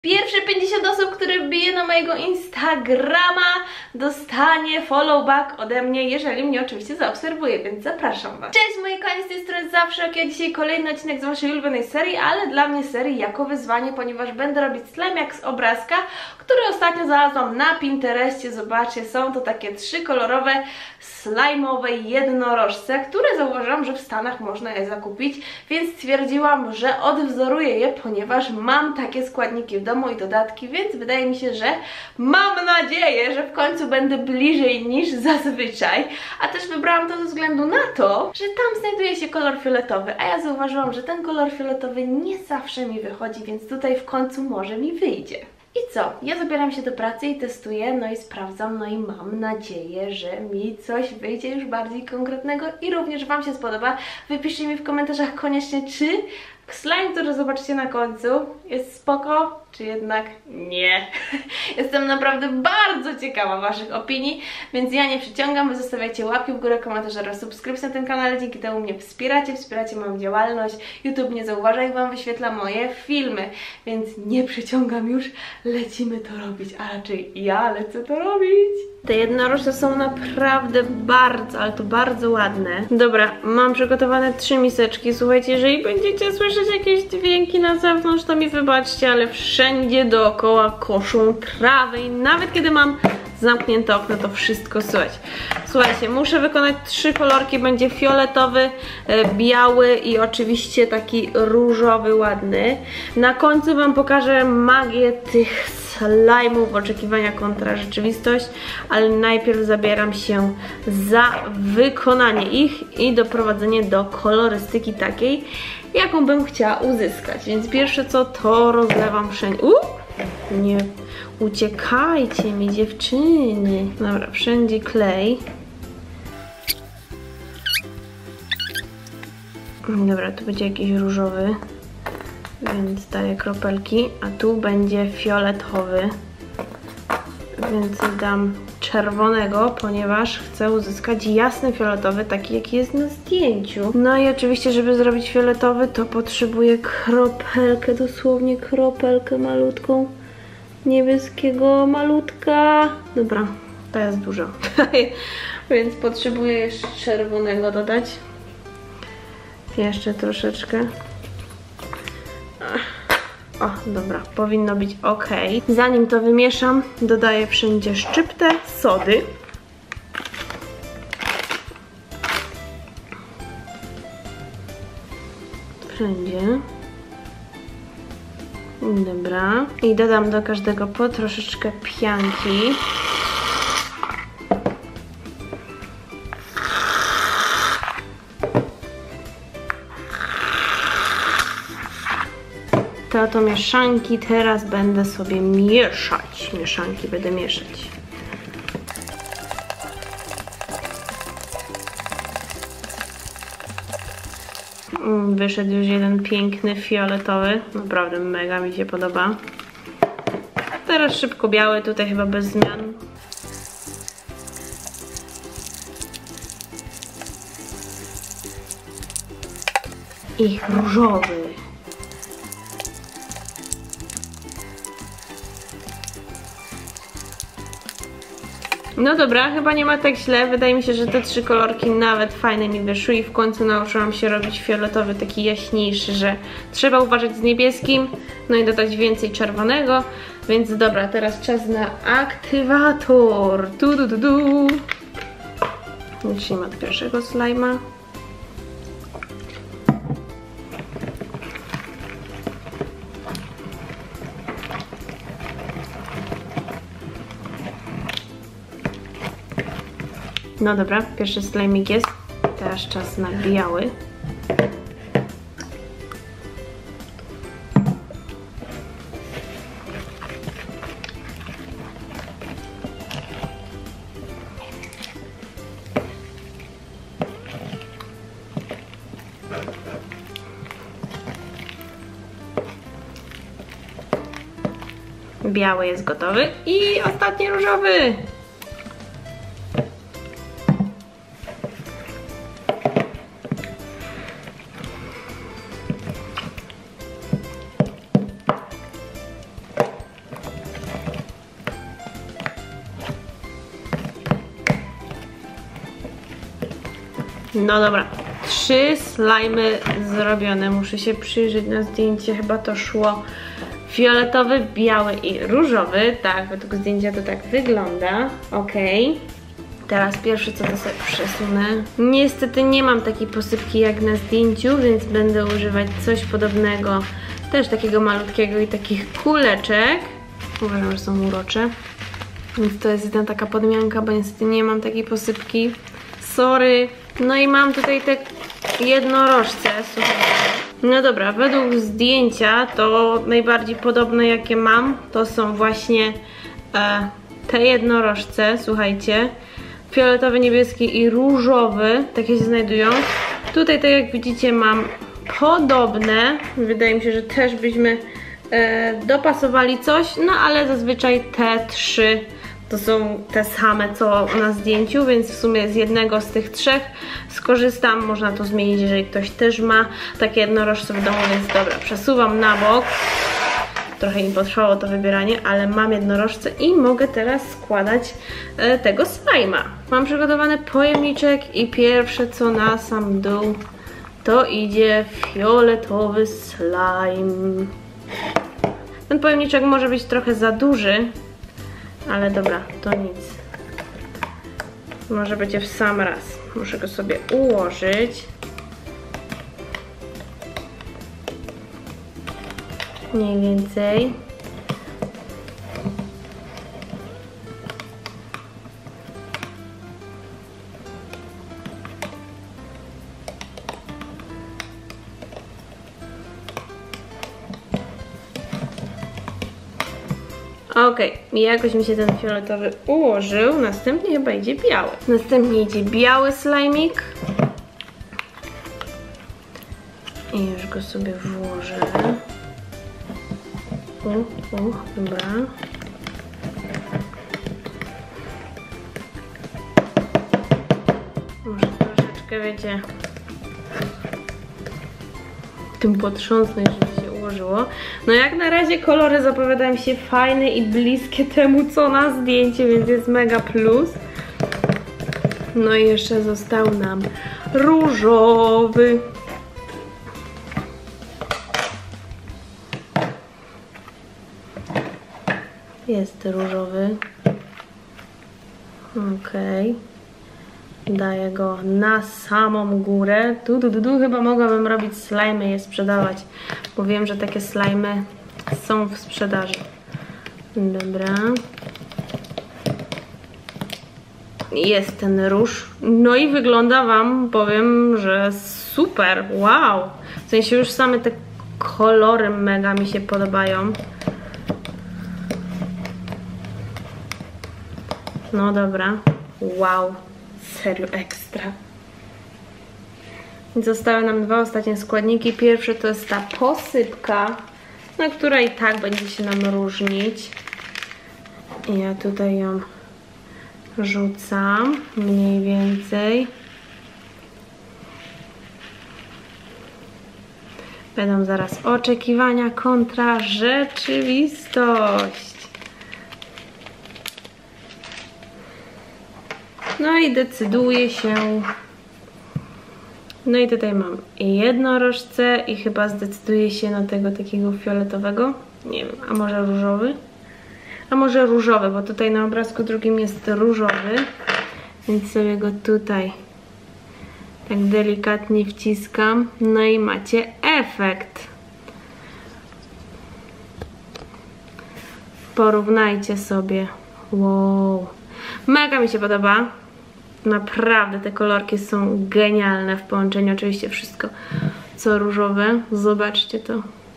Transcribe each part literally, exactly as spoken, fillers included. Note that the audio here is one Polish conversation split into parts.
Pierwsze pięćdziesiąt osób, które wbije na mojego Instagrama, dostanie follow back ode mnie, jeżeli mnie oczywiście zaobserwuje, więc zapraszam Was. Cześć moi kochani, z tej strony zawsze ok, dzisiaj kolejny odcinek z Waszej ulubionej serii, ale dla mnie serii jako wyzwanie, ponieważ będę robić slime jak z obrazka, który ostatnio znalazłam na Pinterestie. Zobaczcie, są to takie trzy kolorowe slajmowe jednorożce, które zauważyłam, że w Stanach można je zakupić, więc stwierdziłam, że odwzoruję je, ponieważ mam takie składniki w domu i dodatki, więc wydaje mi się, że mam nadzieję, że w końcu będę bliżej niż zazwyczaj, a też wybrałam to ze względu na to, że tam znajduje się kolor fioletowy, a ja zauważyłam, że ten kolor fioletowy nie zawsze mi wychodzi, więc tutaj w końcu może mi wyjdzie. I co? Ja zabieram się do pracy i testuję, no i sprawdzam, no i mam nadzieję, że mi coś wyjdzie już bardziej konkretnego i również Wam się spodoba. Wypiszcie mi w komentarzach koniecznie, czy slime, który zobaczycie na końcu, jest spoko, czy jednak nie. Jestem naprawdę bardzo ciekawa Waszych opinii, więc ja nie przyciągam, Wy zostawiajcie łapki w górę, komentarze oraz subskrypcję na tym kanale, dzięki temu mnie wspieracie, wspieracie moją działalność, YouTube nie zauważa i Wam wyświetla moje filmy, więc nie przyciągam już, lecimy to robić, a raczej ja lecę to robić. Te jednorożce są naprawdę bardzo, ale to bardzo ładne. Dobra, mam przygotowane trzy miseczki, słuchajcie, jeżeli będziecie słyszeć jakieś dźwięki na zewnątrz, to mi wybaczcie, ale wszędzie dookoła koszą trawę i nawet kiedy mam zamknięte okno, to wszystko słychać. Słuchajcie, muszę wykonać trzy kolorki, będzie fioletowy, biały i oczywiście taki różowy, ładny. Na końcu Wam pokażę magię tych slajmów, oczekiwania kontra rzeczywistość, ale najpierw zabieram się za wykonanie ich i doprowadzenie do kolorystyki takiej, jaką bym chciała uzyskać. Więc pierwsze co, to rozlewam wszędzie. Uuu, nie uciekajcie mi, dziewczyny. Dobra, wszędzie klej. Dobra, tu będzie jakiś różowy, więc daję kropelki, a tu będzie fioletowy, więc dam czerwonego, ponieważ chcę uzyskać jasny fioletowy, taki jaki jest na zdjęciu. No i oczywiście, żeby zrobić fioletowy, to potrzebuję kropelkę, dosłownie kropelkę malutką, niebieskiego malutka. Dobra, to jest dużo, więc potrzebuję jeszcze czerwonego dodać. Jeszcze troszeczkę. O, dobra, powinno być ok. Zanim to wymieszam, dodaję wszędzie szczyptę sody. Wszędzie. Dobra. I dodam do każdego po troszeczkę pianki. To to mieszanki teraz będę sobie mieszać. Mieszanki będę mieszać. Wyszedł już jeden piękny fioletowy. Naprawdę mega mi się podoba. Teraz szybko biały, tutaj chyba bez zmian. I różowy. No dobra, chyba nie ma tak źle. Wydaje mi się, że te trzy kolorki nawet fajne mi wyszły i w końcu nauczyłam się robić fioletowy, taki jaśniejszy, że trzeba uważać z niebieskim, no i dodać więcej czerwonego. Więc dobra, teraz czas na aktywator. Tu, tu, tu, tu. Zacznijmy od pierwszego slajma. No dobra, pierwszy slajmik jest. Teraz czas na biały. Biały jest gotowy i ostatni różowy. No dobra, trzy slajmy zrobione. Muszę się przyjrzeć na zdjęcie, chyba to szło fioletowy, biały i różowy. Tak, według zdjęcia to tak wygląda. Ok. Teraz pierwsze co to sobie przesunę. Niestety nie mam takiej posypki jak na zdjęciu, więc będę używać coś podobnego. Też takiego malutkiego i takich kuleczek. Uważam, że są urocze. Więc to jest jedna taka podmianka, bo niestety nie mam takiej posypki. Sorry. No i mam tutaj te jednorożce, słuchajcie. No dobra, według zdjęcia to najbardziej podobne jakie mam, to są właśnie e, te jednorożce, słuchajcie. Fioletowy, niebieski i różowy, takie się znajdują. Tutaj, tak jak widzicie, mam podobne. Wydaje mi się, że też byśmy e, dopasowali coś, no ale zazwyczaj te trzy to są te same co na zdjęciu, więc w sumie z jednego z tych trzech skorzystam. Można to zmienić, jeżeli ktoś też ma takie jednorożce w domu, więc dobra, przesuwam na bok. Trochę mi potrwało to wybieranie, ale mam jednorożce i mogę teraz składać e, tego slajma. Mam przygotowany pojemniczek i pierwsze co na sam dół to idzie fioletowy slime. Ten pojemniczek może być trochę za duży, ale dobra, to nic. Może będzie w sam raz. Muszę go sobie ułożyć. Mniej więcej. Okej, okay. Jakoś mi się ten fioletowy ułożył. Następnie chyba idzie biały. Następnie idzie biały slajmik. I już go sobie włożę. U, u, dobra. Może troszeczkę, wiecie, tym potrząsnąć, żeby się ułożyło. No jak na razie kolory zapowiadają się fajne i bliskie temu, co na zdjęciu, więc jest mega plus. No i jeszcze został nam różowy. Jest różowy. Okej. Okay. Daję go na samą górę. Tu, tu, tu, tu chyba mogłabym robić slajmy i je sprzedawać, bo wiem, że takie slajmy są w sprzedaży. Dobra. Jest ten róż. No i wygląda wam, powiem, że super. Wow. W sensie już same te kolory mega mi się podobają. No dobra. Wow. Serio ekstra. Zostały nam dwa ostatnie składniki. Pierwsze to jest ta posypka, na która i tak będzie się nam różnić. I ja tutaj ją rzucam mniej więcej. Będą zaraz oczekiwania kontra rzeczywistość. No i decyduję się. No i tutaj mam jednorożce i chyba zdecyduję się na tego takiego fioletowego. Nie wiem, a może różowy? A może różowy, bo tutaj na obrazku drugim jest różowy. Więc sobie go tutaj tak delikatnie wciskam. No i macie efekt. Porównajcie sobie. Wow. Mega mi się podoba. Naprawdę te kolorki są genialne w połączeniu. Oczywiście wszystko co różowe. Zobaczcie to.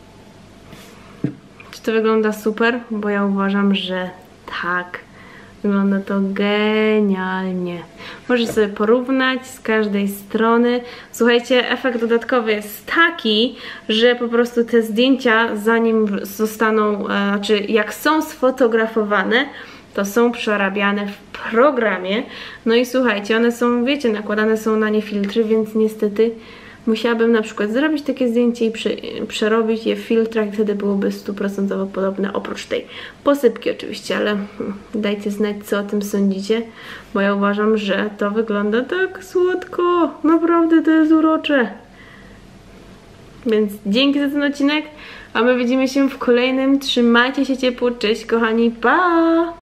Czy to wygląda super? Bo ja uważam, że tak. Wygląda to genialnie. Możecie sobie porównać z każdej strony. Słuchajcie, efekt dodatkowy jest taki, że po prostu te zdjęcia, zanim zostaną, znaczy jak są sfotografowane, to są przerabiane w programie. No i słuchajcie, one są, wiecie, nakładane są na nie filtry, więc niestety musiałabym na przykład zrobić takie zdjęcie i prze, przerobić je w filtrach, wtedy byłoby stuprocentowo podobne, oprócz tej posypki oczywiście, ale dajcie znać, co o tym sądzicie, bo ja uważam, że to wygląda tak słodko, naprawdę to jest urocze. Więc dzięki za ten odcinek, a my widzimy się w kolejnym. Trzymajcie się ciepło, cześć kochani, pa!